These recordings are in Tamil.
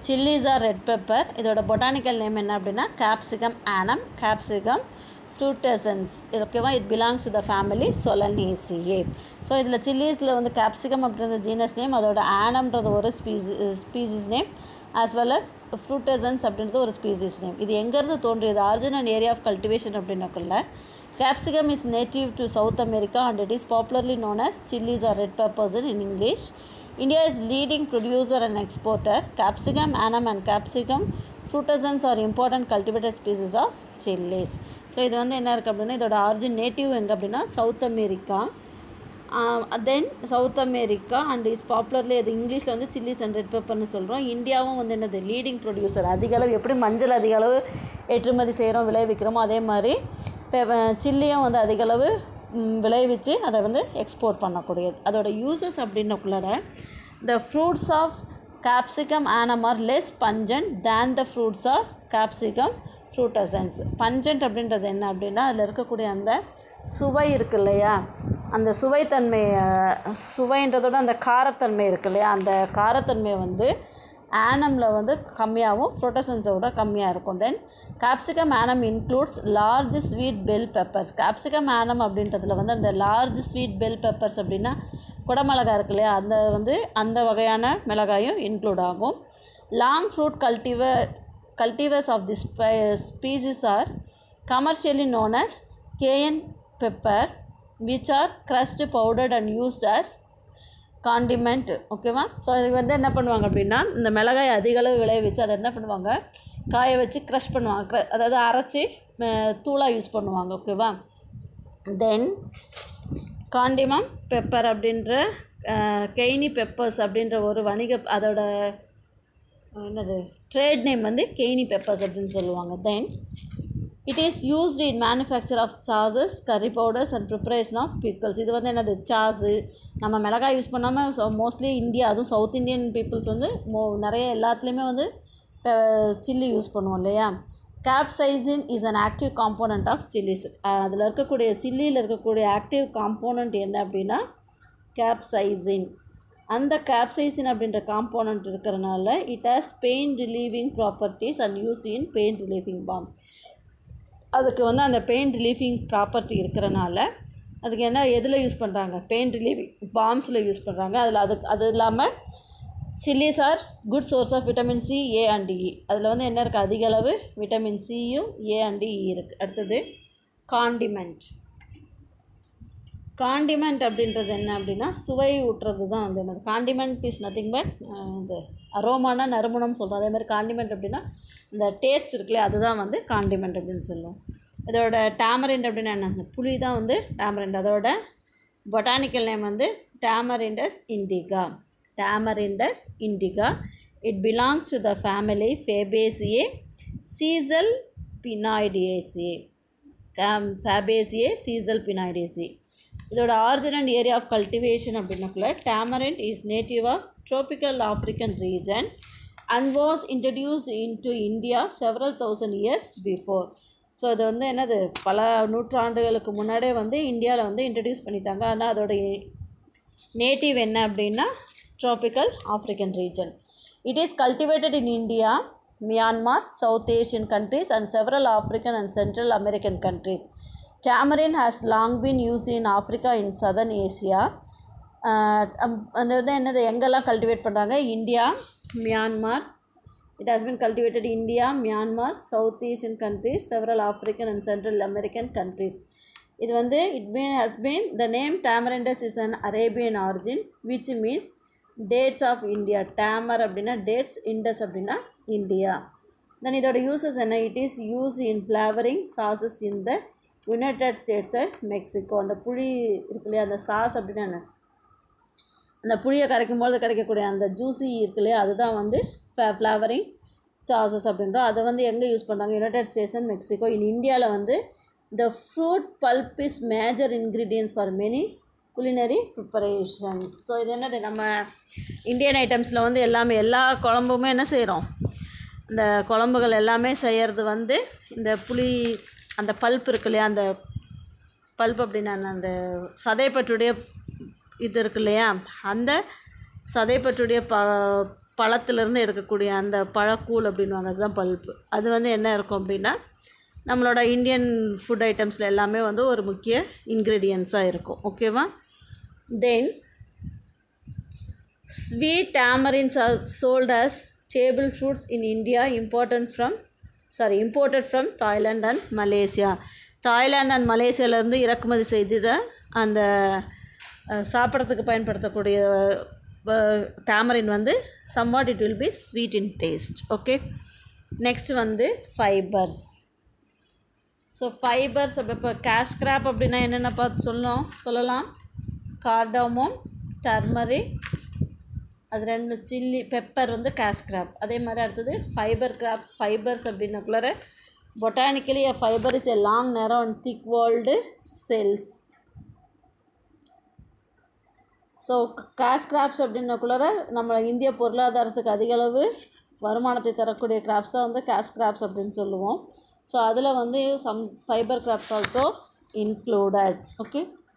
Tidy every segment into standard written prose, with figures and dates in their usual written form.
Chillies are red pepper. இதோட பொட்டானிக்கல் நேம் என்ன அப்படின்னா கேப்சிகம் ஆனம், கேப்சிகம் ஃப்ரூட்டசன்ஸ். ஓகேவா, it belongs to the family Solanaceae. So இதில் சில்லிஸில் வந்து கேப்சிகம் அப்படின்ற ஜீனஸ் நேம், அதோட ஆனம்ன்றது ஒரு species name, as well as frutescens அப்படின்றது ஒரு ஸ்பீசிஸ் நேம். இது எங்கேருந்து தோன்றியது, origin and area of cultivation அப்படின்னக்குள்ள capsicum is native to South America and it is popularly known as chilies or red peppers in English. India is leading producer and exporter. Capsicum annuum and capsicum frutescens are important cultivated species of chilies. So இது வந்து என்ன இருக்குது அப்படின்னா இதோட ஆரிஜின் நேட்டிவ் எங்கே அப்படின்னா சவுத் அமெரிக்கா. தென் South America and is popularly அது இங்கிலீஷில் வந்து சில்லிஸ் அண்ட் ரெட் பெப்பர்னு சொல்கிறோம். இந்தியாவும் வந்து என்னது லீடிங் ப்ரொடியூசர். அதிக அளவு எப்படி மஞ்சள் அதிக அளவு ஏற்றுமதி செய்கிறோம் விளைவிக்கிறோமோ அதே மாதிரி சில்லியும் வந்து அதிகளவு விளைவிச்சு அதை வந்து எக்ஸ்போர்ட் பண்ணக்கூடியது. அதோட யூசஸ் அப்படின்னக்குள்ளார the fruits of capsicum annuum are less pungent than the fruits of capsicum frutescens. Pungent அப்படின்றது என்ன அப்படின்னா அதில் இருக்கக்கூடிய அந்த சுவை இருக்கு இல்லையா, அந்த சுவைன்றதோட அந்த காரத்தன்மை இருக்கு இல்லையா, அந்த காரத்தன்மை வந்து ஆனமில் வந்து கம்மியாகவும் ஃப்ரூட்டசன்ஸோட கம்மியாக இருக்கும். Then capsicum annuum includes large sweet bell peppers. Capsicum annuum அப்படின்றதுல வந்து அந்த லார்ஜ் ஸ்வீட் பெல் பெப்பர்ஸ் அப்படின்னா குடமிளகாய் இருக்கு இல்லையா, அந்த வந்து அந்த வகையான மிளகாயும் இன்க்ளூட் ஆகும். Long fruit cultivars of this species are commercially known as cayenne pepper, which are crushed, powdered and used as condiment. ஓகேவா, ஸோ இதுக்கு வந்து என்ன பண்ணுவாங்க அப்படின்னா இந்த மிளகாய் அதிக அளவு விளைவிச்சு அதை என்ன பண்ணுவாங்க காய வச்சு க்ரஷ் பண்ணுவாங்க, அதாவது அரைச்சி தூளாக யூஸ் பண்ணுவாங்க. ஓகேவா, தென் காண்டிமம் பெப்பர் அப்படின்ற கெய்னி பெப்பர்ஸ் அப்படின்ற ஒரு வணிக அதோட என்னது ட்ரேட் நேம் வந்து கெய்னி பெப்பர்ஸ் அப்படின்னு சொல்லுவாங்க. Then it is used in manufacture of sauces, curry powders and preparation of pickles. இது வந்து என்னது சாஸு நம்ம மிளகாய் யூஸ் பண்ணாமல் மோஸ்ட்லி இந்தியா அதுவும் சவுத் இந்தியன் பீப்புள்ஸ் வந்து நிறைய எல்லாத்துலேயுமே வந்து சில்லி யூஸ் பண்ணுவோம் இல்லையா. Capsaicin is an active component of chillies. அதில் இருக்கக்கூடிய சில்லியில் இருக்கக்கூடிய ஆக்டிவ் காம்போனண்ட் என்ன அப்படின்னா கேப்சைசின். அந்த கேப்சைசின் அப்படின்ற காம்போனண்ட் இருக்கிறனால it has pain relieving properties and use in pain relieving balms. அதுக்கு வந்து அந்த பெயின் ரிலீஃபிங் ப்ராப்பர்ட்டி இருக்கிறனால அதுக்கு என்ன எதில் யூஸ் பண்ணுறாங்க பெயின் ரிலீவிங் பாம்ஸில் யூஸ் பண்ணுறாங்க. அது இல்லாமல் chillies are good source of vitamin C, A and E. அதில் வந்து என்ன இருக்குது அதிக அளவு விட்டமின் சியும் ஏ அண்ட் இ இருக்குது. அடுத்தது காண்டிமெண்ட் அப்படின்றது என்ன அப்படின்னா சுவை ஊட்டுறது தான் வந்து என்னது. காண்டிமெண்ட் இஸ் நத்திங் பட் இந்த அரோமானா நறுமணம் சொல்கிறோம். அதே மாதிரி காண்டிமெண்ட் அப்படின்னா இந்த டேஸ்ட் இருக்குல்ல அதுதான் வந்து காண்டிமெண்ட் அப்படின்னு சொல்லுவோம். இதோட டேமரிண்ட் அப்படின்னா என்ன, அந்த புளி தான் வந்து டேமரிண்ட். அதோட பொட்டானிக்கல் நேம் வந்து Tamarindus indica. It belongs to the family Fabaceae Caesalpinioideae. இதோட origin and area of cultivation அப்படின்னக்குள்ள tamarind is native of tropical African region and was introduced into India several thousand years before. So இது வந்து என்னது பல நூற்றாண்டுகளுக்கு முன்னாடியே வந்து இந்தியாவில் வந்து இன்ட்ரடியூஸ் பண்ணிட்டாங்க. ஆனால் அதோட நேட்டிவ் என்ன அப்படின்னா tropical African region. It is cultivated in India, Myanmar, South Asian countries and several African and Central American countries. Tamarind has long been used in Africa in southern Asia. அந்த வந்து என்னது எங்கெல்லாம் கல்டிவேட் பண்ணுறாங்க India, Myanmar. It has been cultivated in India, Myanmar, South Asian countries, several African and Central American countries. இது வந்து the name Tamarindus is an Arabian origin which means dates of India. Tamar அப்படின்னா dates, Indus அப்படின்னா India. Then இதோட uses என்ன, it is used in flavoring sauces in the United States and Mexico. அந்த புளி இருக்கு இல்லையா அந்த சாஸ் அப்படின்னா என்ன, அந்த புளியை கரைக்கும்போது கிடைக்கக்கூடிய அந்த ஜூஸி இருக்கு இல்லையா அதுதான் வந்து ஃப்ளேவரிங் சாஸஸ் அப்படின்றோம். அதை வந்து எங்கே யூஸ் பண்ணுறாங்க யுனைடெட் ஸ்டேட்ஸ் அண்ட் மெக்சிகோ. இந்தியாவில் வந்து the fruit pulp is major ingredients for many culinary preparations. So இது என்னது நம்ம இந்தியன் ஐட்டம்ஸில் வந்து எல்லா குழம்புமே என்ன செய்கிறோம், இந்த குழம்புகள் எல்லாமே செய்கிறது வந்து இந்த புளி அந்த பல்ப் இருக்கு இல்லையா, அந்த பல்ப் அப்படின்னா அந்த சதைப்பற்றுடைய இது இருக்கு இல்லையா, அந்த சதைப்பற்றுடைய பழத்துலேருந்து எடுக்கக்கூடிய அந்த பழக்கூழ் அப்படின்வாங்க, அதுதான் பல்ப்பு. அது வந்து என்ன இருக்கும் அப்படின்னா நம்மளோட இந்தியன் ஃபுட் ஐட்டம்ஸில் எல்லாமே வந்து ஒரு முக்கிய இன்க்ரீடியன்ஸாக இருக்கும். ஓகேவா? Then sweet tamarinds are sold as table fruits in India, imported from Thailand and Malaysia. Thailand and மலேசியாவிலேருந்து இறக்குமதி செய்திட அந்த சாப்பிட்றதுக்கு பயன்படுத்தக்கூடிய டேமரின் வந்து somewhat it will be sweet in taste. Okay, next வந்து ஃபைபர்ஸ். ஸோ ஃபைபர்ஸ் அப்போ இப்போ கேஷ் கிராப் அப்படின்னா என்னென்ன பார்த்து சொல்லலாம். கார்டமோம், டர்மரிக், அது 2 சில்லி பெப்பர் வந்து கேஷ் கிராப். அதே மாதிரி அடுத்தது ஃபைபர் கிராப். ஃபைபர்ஸ் அப்படின்னக்குள்ளார botanically a fiber is a long, narrow and thick-walled cells. So cash crops அப்படின்னக்குள்ளார நம்ம இந்திய பொருளாதாரத்துக்கு அதிகளவு வருமானத்தை தரக்கூடிய கிராப்ஸ் தான் வந்து கேஷ் கிராப்ஸ் அப்படின்னு சொல்லுவோம். ஸோ அதில் வந்து some fibre crops also included. Okay,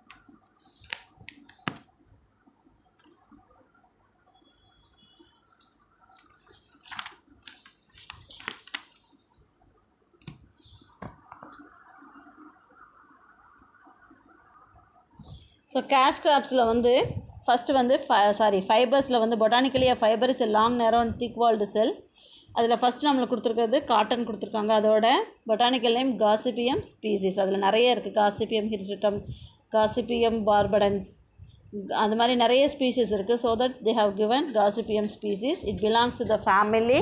so cash கிராப்ஸில் வந்து ஃபஸ்ட்டு வந்து ஃபைபர்ஸில் வந்து botanically a fiber is a long, narrow and thick-walled cell. அதில் ஃபஸ்ட்டு நம்மளுக்கு கொடுத்துருக்கிறது காட்டன் கொடுத்துருக்காங்க. அதோட பொட்டானிக்கல் நேம் காசிபியம் ஸ்பீசிஸ். அதில் நிறைய இருக்குது. காசிபியம் ஹிர்சுட்டம், காசிபியம் பார்படன்ஸ், அது மாதிரி நிறைய ஸ்பீசிஸ் இருக்குது. So that they have given Gossypium species. It belongs to the family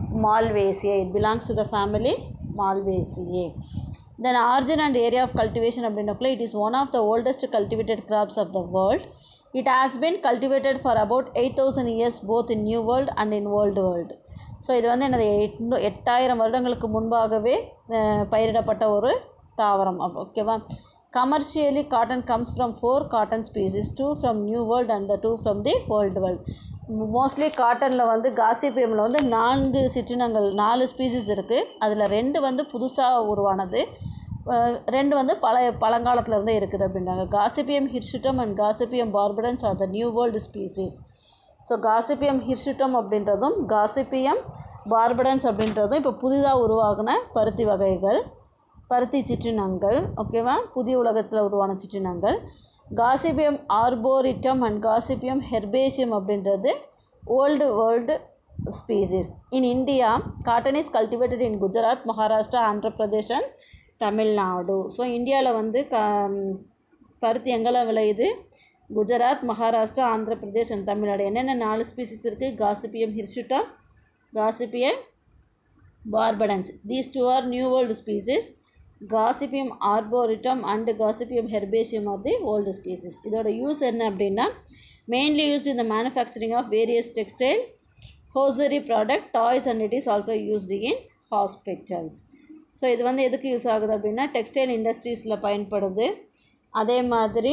Malvaceae. Then origin and area of cultivation அப்படின்னக்குள்ள it is one of the oldest cultivated crops of the world. It has been cultivated for about 8,000 years both in New World and in Old World. So இது வந்து என்னது 8000 வருடங்களுக்கு முன்பாகவே பயிரிடப்பட்ட ஒரு தாவரம். ஓகேவா? Commercially cotton comes from 4 cotton species, 2 from New World and 2 from the Old World. Mostly காட்டனில் வந்து காசிபியமில் வந்து 4 சிற்றினங்கள் 4 ஸ்பீசிஸ் இருக்குது. அதில் 2 வந்து புதுசாக உருவானது, 2 வந்து பழங்காலத்துலேருந்தே இருக்குது அப்படின்றாங்க. Gossypium hirsutum and Gossypium barbadense are the New World species. So Gossypium hirsutum அப்படின்றதும் காசிபியம் பார்படன்ஸ் அப்படின்றதும் இப்போ புதிதாக உருவாகின பருத்தி வகைகள், பருத்தி சிற்றினங்கள். ஓகேவா? புதிய உலகத்தில் உருவான சிற்றினங்கள். Gossypium arboreum and Gossypium herbaceum அப்படின்றது Old World species. In India cotton is cultivated in Gujarat, Maharashtra, Andhra Pradesh and Tamil Nadu. So இந்தியாவில் வந்து பருத்தி எங்கெல்லாம் விளையுது? குஜராத், மகாராஷ்டிரா, ஆந்திர பிரதேஷ் அண்ட் தமிழ்நாடு. என்னென்ன 4 ஸ்பீசிஸ் இருக்குது? Gossypium hirsutum, Gossypium barbadense. These 2 are New World species. Gossypium arboreum and Gossypium herbaceum are the Old species. இதோட யூஸ் என்ன அப்படின்னா mainly used in the manufacturing of various textile, hosiery product, toys and it is also used in hospitals. So இது வந்து எதுக்கு யூஸ் ஆகுது அப்படின்னா டெக்ஸ்டைல் இண்டஸ்ட்ரீஸில் பயன்படுது. அதே மாதிரி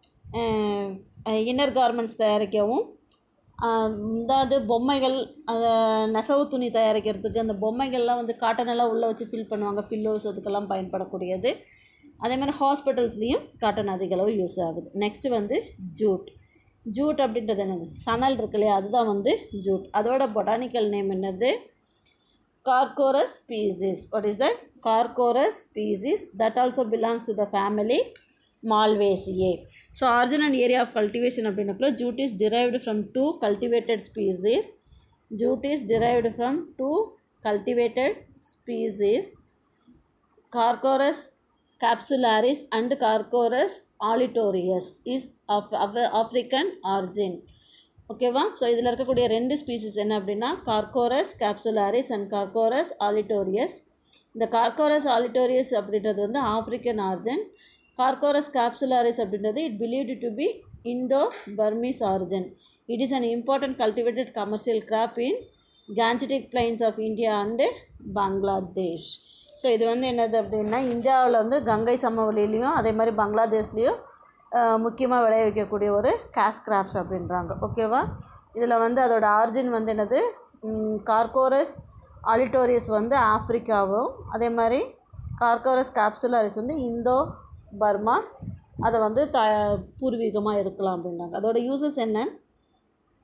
இன்னர் கார்மெண்ட்ஸ் தயாரிக்கவும், அதாவது பொம்மைகள், நெசவு துணி தயாரிக்கிறதுக்கு அந்த பொம்மைகள்லாம் வந்து காட்டனெல்லாம் உள்ளே வச்சு ஃபில் பண்ணுவாங்க, பில்லோஸ், அதுக்கெல்லாம் பயன்படக்கூடியது. அதே மாதிரி ஹாஸ்பிட்டல்ஸ்லேயும் காட்டன் அதிகளவு யூஸ் ஆகுது. நெக்ஸ்ட்டு வந்து ஜூட் அப்படின்றது என்னது? சணல் இருக்கு இல்லையா, அதுதான் வந்து ஜூட். அதோட பொட்டானிக்கல் நேம் என்னது? Carchorus species. What is that? Carchorus species. That also belongs to the family Malvaceae. So origin and area of cultivation அப்படின்னப்போ jute is derived from 2 cultivated species. Carchorus capsularis and Carchorus olitorius is of African origin. ஓகேவா? ஸோ இதில் இருக்கக்கூடிய 2 ஸ்பீசிஸ் என்ன அப்படின்னா Corchorus capsularis and Corchorus olitorius. இந்த கார்கோரஸ் ஆலிட்டோரியஸ் அப்படின்றது வந்து ஆஃப்ரிக்கன் ஆரிஜின். கார்கோரஸ் கேப்சுலாரிஸ் அப்படின்றது it believed to be Indo Burmese origin. It is an important cultivated commercial crop in Gangetic plains of India and Bangladesh. So இது வந்து என்னது அப்படின்னா இந்தியாவில் வந்து கங்கை சமவெளியிலையும் அதே மாதிரி பங்களாதேஷ்லேயும் முக்கியமாக விளைய வைக்கக்கூடிய ஒரு கேஷ் கிராப்ஸ் அப்படின்றாங்க. ஓகேவா? இதில் வந்து அதோட ஆரிஜின் வந்து என்னது? கார்கோரஸ் ஆலிட்டோரியஸ் வந்து ஆஃப்ரிக்காவும், அதே மாதிரி கார்கோரஸ் கேப்சுலாரிஸ் வந்து இந்தோ பர்மா, அதை வந்து பூர்வீகமாக இருக்கலாம் அப்படின்றாங்க. அதோட யூசஸ் என்ன?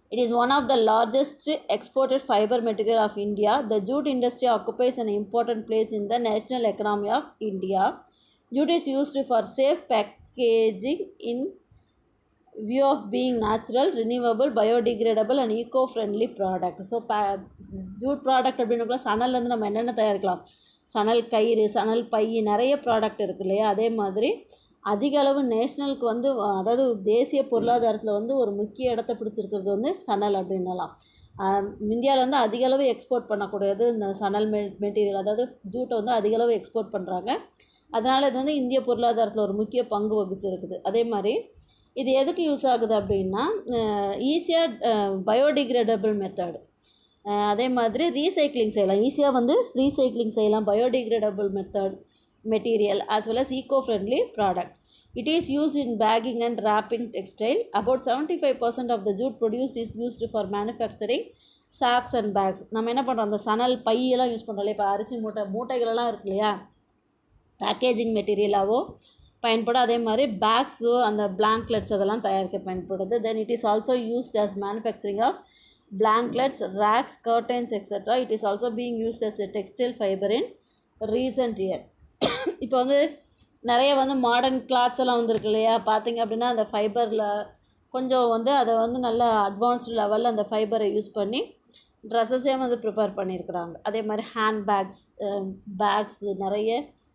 It is one of the largest exported fiber material of India. The jute industry occupies an important place in the national economy of India. Jute is used for safe packaging in view of being natural, renewable, biodegradable and eco-friendly product. ஸோ ஜூட் ப்ராடக்ட் அப்படின்னுக்குள்ள சணல்லேருந்து நம்ம என்னென்ன தயாரிக்கலாம், சணல் கயிறு, சணல் பை, நிறைய ப்ராடக்ட் இருக்கு இல்லையா. அதே மாதிரி அதிக அளவு நேஷ்னலுக்கு வந்து அதாவது தேசிய பொருளாதாரத்தில் வந்து ஒரு முக்கிய இடத்த பிடிச்சிருக்கிறது வந்து சணல் அப்படின்னலாம். இந்தியாவில் வந்து அதிக அளவு எக்ஸ்போர்ட் பண்ணக்கூடியது இந்த சணல் மெட்டீரியல், அதாவது ஜூட்டை வந்து அதிக அளவு எக்ஸ்போர்ட் பண்ணுறாங்க. அதனால் இது வந்து இந்திய பொருளாதாரத்தில் ஒரு முக்கிய பங்கு வகிச்சிருக்குது. அதே மாதிரி இது எதுக்கு யூஸ் ஆகுது அப்படின்னா ஈஸியாக பயோடிகிரேடபிள் மெத்தட், அதே மாதிரி ரீசைக்ளிங் செய்யலாம், ஈஸியாக வந்து ரீசைக்ளிங் செய்யலாம், biodegradable method material as well as eco-friendly product. It is used in bagging and wrapping textile. About 75% of the jute produced is used for manufacturing sacks and bags. நம்ம என்ன பண்ணுறோம், அந்த சணல் பையெல்லாம் யூஸ் பண்ணுறோம் இல்லையா. இப்போ அரிசி மூட்டைகளெல்லாம் இருக்கு இல்லையா, பேக்கேஜிங் மெட்டீரியலாகவோ பயன்படும். அதே மாதிரி பேக்ஸு, அந்த பிளாங்க்லெட்ஸ் அதெல்லாம் தயாரிக்க பயன்படுது. Then it is also used as manufacturing of blankets, racks, curtains etc. It is also being used as a textile fiber in recent year. இப்போ வந்து நிறைய வந்து மாடர்ன் கிளாத்ஸ் எல்லாம் வந்துருக்கு இல்லையா. பார்த்திங்க அப்படின்னா அந்த ஃபைபரில் கொஞ்சம் வந்து அதை வந்து நல்லா அட்வான்ஸ்டு லெவலில் அந்த ஃபைபரை யூஸ் பண்ணி ட்ரெஸ்ஸஸே வந்து ப்ரிப்பேர் பண்ணியிருக்கிறாங்க. அதே மாதிரி ஹேண்ட் பேக்ஸ் நிறைய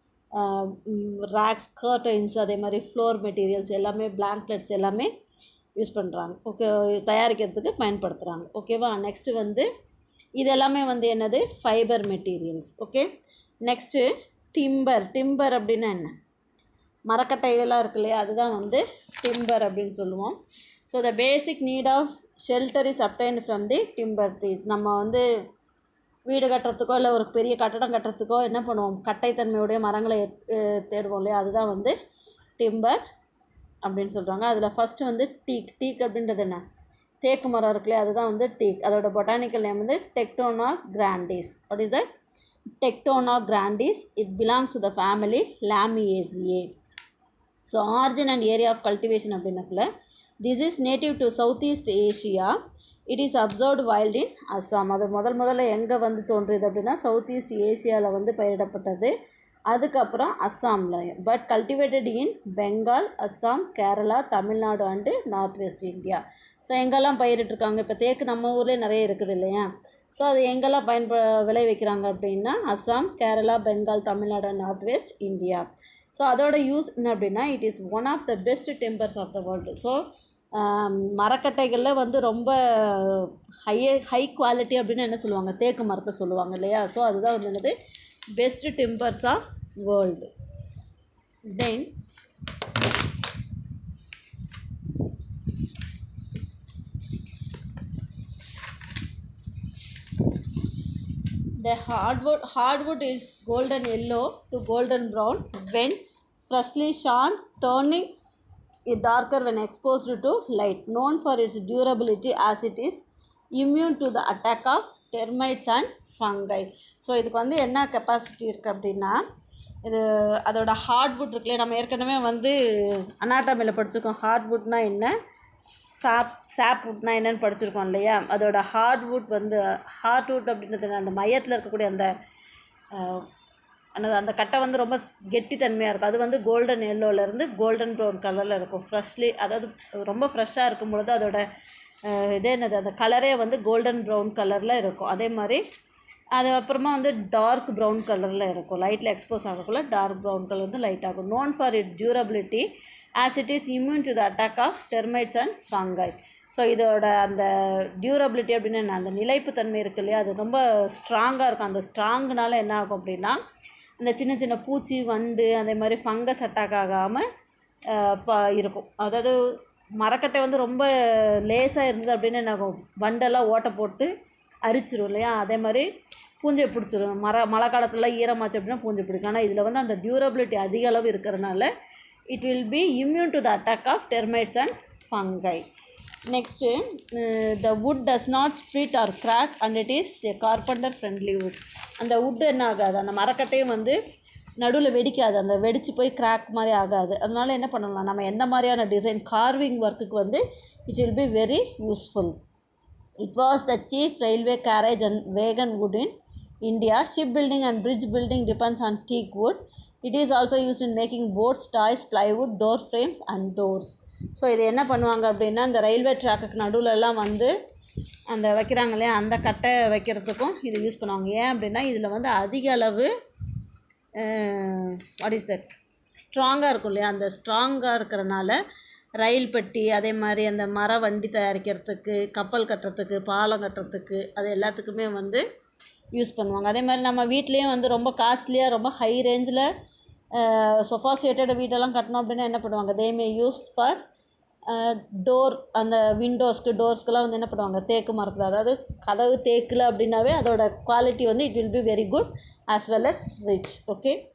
ரேக்ஸ், கர்டைன்ஸ், அதே மாதிரி ஃப்ளோர் மெட்டீரியல்ஸ் எல்லாமே, பிளாங்க்லெட்ஸ் எல்லாமே யூஸ் பண்ணுறாங்க. ஓகே, தயாரிக்கிறதுக்கு பயன்படுத்துகிறாங்க. ஓகேவா. நெக்ஸ்ட்டு வந்து இது எல்லாமே வந்து என்னது, fibre materials. Okay. Next timber அப்படின்னா என்ன, மரக்கட்டைகளாக இருக்கு இல்லையா, அதுதான் வந்து டிம்பர் அப்படின்னு சொல்லுவோம். So the basic need of shelter is obtained from the timber trees. நம்ம வந்து வீடு கட்டுறதுக்கோ இல்லை ஒரு பெரிய கட்டடம் கட்டுறதுக்கோ என்ன பண்ணுவோம், கட்டைத்தன்மையுடைய மரங்களை தேடுவோம் இல்லையா, அதுதான் வந்து டிம்பர் அப்படின்னு சொல்கிறாங்க. அதில் ஃபஸ்ட்டு வந்து டீக் அப்படின்றது என்ன, தேக்கு மரம் இருக்கு இல்லையா, அதுதான் வந்து டீக். அதோட பொட்டானிக்கல் நேம் வந்து Tectona grandis. What is that? Tectona grandis. It belongs to the family Lamiaceae. So origin and area of cultivation அப்படின்னக்குள்ள this is native to Southeast Asia. It is observed wild in Assam. அது முதல்ல எங்கே வந்து தோன்றுது அப்படின்னா சவுத் ஈஸ்ட் ஏஷியாவில் வந்து பயிரிடப்பட்டது. அதுக்கப்புறம் அஸ்ஸாமில், but cultivated in Bengal, Assam, Kerala, Tamil Nadu and North West India. So எங்கெல்லாம் பயிரிட்டுருக்காங்க, இப்போ தேக்கு நம்ம ஊர்லேயே நிறைய இருக்குது இல்லையா. ஸோ அது எங்கெல்லாம் விளைவிக்கிறாங்க அப்படின்னா Assam, Kerala, Bengal, Tamil Nadu and North West India. So அதோட யூஸ் என்ன அப்படின்னா it is one of the best timbers of the world. So மரக்கட்டைகளில் வந்து ரொம்ப ஹை குவாலிட்டி அப்படின்னு என்ன சொல்லுவாங்க, தேக்கு மரத்தை சொல்லுவாங்க இல்லையா. ஸோ அதுதான் வந்து என்னது, best timbers of world. Then the hardwood is golden yellow to golden brown when freshly shorn, turning it darker when exposed to light. Known for its durability as it is immune to the attack of termites and fungi. So இதுக்கு வந்து என்ன கெப்பாசிட்டி இருக்குது அப்படின்னா, இது அதோட ஹார்ட்வுட் இருக்குல்லையே, நம்ம ஏற்கனவே வந்து அனாட்டமியில் படிச்சிருக்கோம். ஹார்ட்வுட்னா என்ன, சாப்வுட்னா என்னென்னு படிச்சிருக்கோம் இல்லையா. அதோட ஹார்ட்வுட் அப்படின்றது அந்த மையத்தில் இருக்கக்கூடிய அந்த கட்டை வந்து ரொம்ப கெட்டித்தன்மையாக இருக்கும். அது வந்து கோல்டன் எல்லோலேருந்து கோல்டன் ப்ரௌன் கலரில் இருக்கும். அதாவது ரொம்ப ஃப்ரெஷ்ஷாக இருக்கும் பொழுது அதோட அந்த கலரே வந்து கோல்டன் ப்ரௌன் கலரில் இருக்கும். அதே மாதிரி அது அப்புறமா வந்து டார்க் ப்ரௌன் கலரில் இருக்கும். லைட்டில் எக்ஸ்போஸ் ஆகக்குள்ள டார்க் ப்ரௌன் கலர் வந்து லைட் ஆகும். Known for its durability as it is immune to the attack of termites and fungi. So இதோட அந்த டியூரபிலிட்டி அப்படின்னு என்ன, அந்த நிலைப்புத்தன்மை இருக்கு இல்லையா, அது ரொம்ப ஸ்ட்ராங்காக இருக்கும். அந்த ஸ்ட்ராங்குனால என்ன ஆகும் அப்படின்னா அந்த சின்ன சின்ன பூச்சி, வண்டு, அதே மாதிரி ஃபங்கஸ் அட்டாக் ஆகாமல் இருக்கும். அதாவது மரக்கட்டை வந்து ரொம்ப லேசாக இருந்தது அப்படின்னு என்ன ஆகும், வண்டெல்லாம் ஓட்டை போட்டு அரிச்சிரும் இல்லையா. அதே மாதிரி பூஞ்சை பிடிச்சிரும். மழை காலத்துலலாம் ஈரமாச்சு அப்படின்னா பூஞ்சை பிடிக்கும். ஆனால் இதில் வந்து அந்த டியூரபிலிட்டி அதிக அளவு இருக்கிறனால it will be immune to the attack of termites and fungi. Next, the wood does not split or crack and it is a carpenter friendly wood. அந்த wood என்ன ஆகாது, அந்த மரக்கட்டையும் வந்து நடுவில் வெடிக்காது, அந்த வெடித்து போய் கிராக் மாதிரி ஆகாது. அதனால் என்ன பண்ணலாம், நம்ம எந்த மாதிரியான டிசைன் கார்விங் ஒர்க்குக்கு வந்து it will be very useful. It was the chief railway carriage and wagon wood in India. Shipbuilding and bridge building depends on teak wood. It is also used in making boats, toys, plywood, door frames and doors. So இது என்ன பண்ணுவாங்க அப்படின்னா, இந்த ரயில்வே ட்ராக்குக்கு நடுவிலலாம் வந்து அந்த வைக்கிறாங்க இல்லையா, அந்த கட்டை வைக்கிறதுக்கும் இது யூஸ் பண்ணுவாங்க. ஏன் அப்படின்னா இதில் வந்து அதிக அளவு வாட் இஸ் தட் ஸ்ட்ராங்காக இருக்கும் இல்லையா, அந்த ஸ்ட்ராங்காக இருக்கிறனால ரயில் பெட்டி, அதே மாதிரி அந்த மர வண்டி தயாரிக்கிறதுக்கு, கப்பல் கட்டுறதுக்கு, பாலம் கட்டுறதுக்கு, அது எல்லாத்துக்குமே வந்து யூஸ் பண்ணுவாங்க. அதே மாதிரி நம்ம வீட்லேயும் வந்து ரொம்ப காஸ்ட்லியாக ரொம்ப ஹை ரேஞ்சில் சொஃபாசியேட்டட் வீடெல்லாம் கட்டணும் அப்படின்னா என்ன பண்ணுவாங்க, they may use for door, அந்த டோர்ஸ்க்கெலாம் வந்து என்ன பண்ணுவாங்க, தேக்கு மரத்தில், அதாவது கதவு தேக்கில் அப்படின்னாவே அதோட குவாலிட்டி வந்து it will be very good as well as rich. Okay.